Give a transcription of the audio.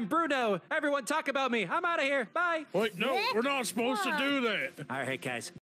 I'm Bruno. Everyone talk about me. I'm out of here. Bye. Wait, no, we're not supposed to do that. All right, guys.